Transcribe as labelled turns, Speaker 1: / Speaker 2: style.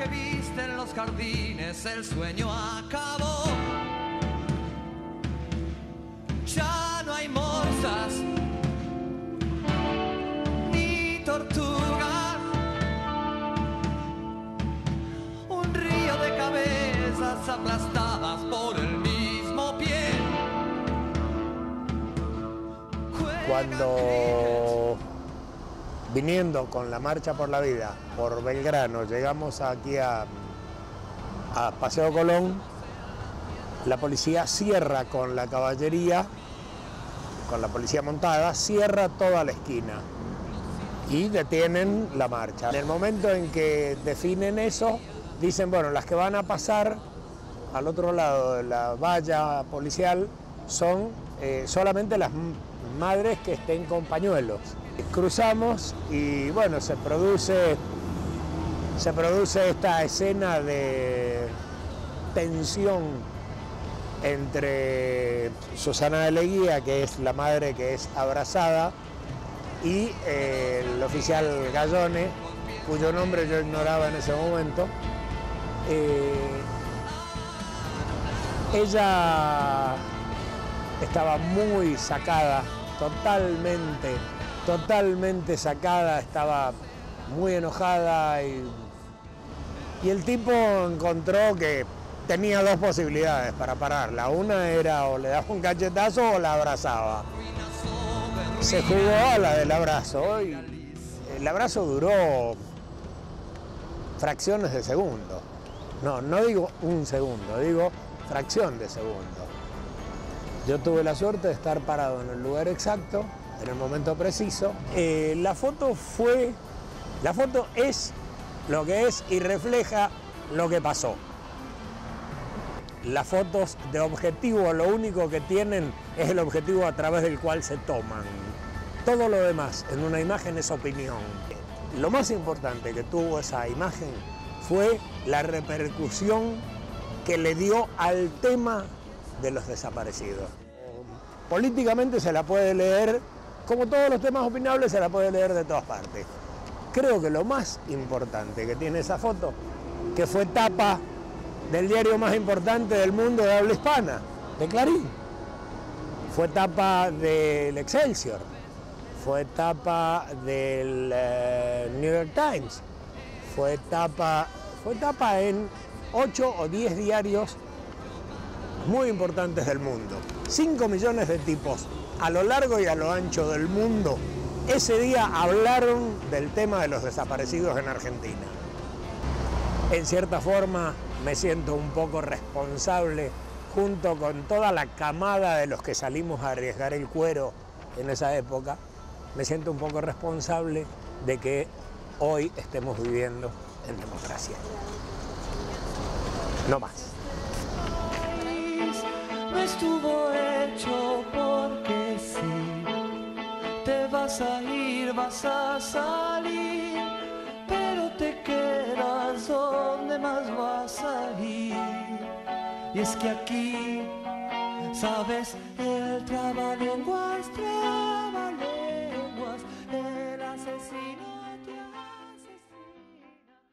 Speaker 1: que viste en los jardines, el sueño acabó. Ya no hay morsas ni tortugas, un río de cabezas aplastadas por el mismo pie.
Speaker 2: Cuando viniendo con la Marcha por la Vida por Belgrano llegamos aquí a Paseo Colón, la policía cierra con la caballería, con la policía montada, cierra toda la esquina y detienen la marcha. En el momento en que definen eso, dicen, bueno, las que van a pasar al otro lado de la valla policial son solamente las madres que estén con pañuelos. Cruzamos y bueno, se produce esta escena de tensión entre Susana de Leguía, que es la madre que es abrazada, y el oficial Gallone, cuyo nombre yo ignoraba en ese momento. Ella estaba muy sacada, totalmente sacada, estaba muy enojada y el tipo encontró que tenía dos posibilidades para pararla. Una era o le daba un cachetazo o la abrazaba. Se jugó a la del abrazo y el abrazo duró fracciones de segundo. No digo un segundo, digo fracción de segundo. Yo tuve la suerte de estar parado en el lugar exacto, en el momento preciso. La foto es lo que es y refleja lo que pasó. Las fotos de objetivo lo único que tienen es el objetivo a través del cual se toman. Todo lo demás en una imagen es opinión. Lo más importante que tuvo esa imagen fue la repercusión que le dio al tema de los desaparecidos. Políticamente se la puede leer, como todos los temas opinables, se la puede leer de todas partes. Creo que lo más importante que tiene esa foto, que fue tapa del diario más importante del mundo de habla hispana, de Clarín, fue tapa del Excelsior, fue tapa del New York Times, fue tapa en 8 o 10 diarios muy importantes del mundo. 5 millones de tipos a lo largo y a lo ancho del mundo ese día hablaron del tema de los desaparecidos en Argentina. En cierta forma me siento un poco responsable, junto con toda la camada de los que salimos a arriesgar el cuero en esa época, me siento un poco responsable de que hoy estemos viviendo en democracia. No más.
Speaker 1: No estuvo hecho porque sí. Te vas a ir, vas a salir, pero te quedas donde más vas a ir. Y es que aquí, sabes, el trabalenguas traba.